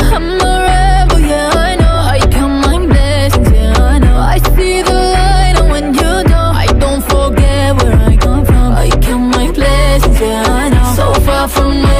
I'm a rebel, yeah, I know. I count my blessings, yeah, I know. I see the light and when you don't, I don't forget where I come from. I count my blessings, yeah, I know. So far from